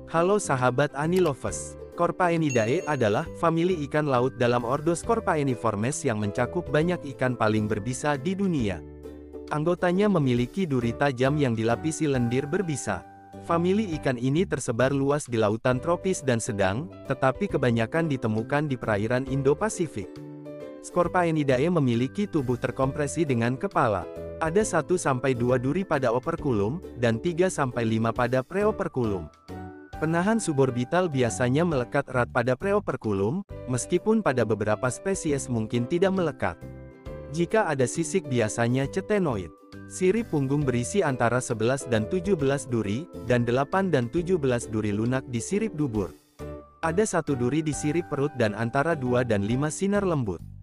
Halo sahabat Anilovers. Scorpaenidae adalah famili ikan laut dalam ordo Scorpaeniformes yang mencakup banyak ikan paling berbisa di dunia. Anggotanya memiliki duri tajam yang dilapisi lendir berbisa. Famili ikan ini tersebar luas di lautan tropis dan sedang, tetapi kebanyakan ditemukan di perairan Indo-Pasifik. Scorpaenidae memiliki tubuh terkompresi dengan kepala. Ada 1-2 duri pada operkulum, dan 3-5 pada preoperkulum. Penahan suborbital biasanya melekat erat pada preoperkulum, meskipun pada beberapa spesies mungkin tidak melekat. Jika ada sisik biasanya cetenoid. Sirip punggung berisi antara 11 dan 17 duri, dan 8 dan 17 duri lunak di sirip dubur. Ada 1 duri di sirip perut dan antara 2 dan 5 sinar lembut.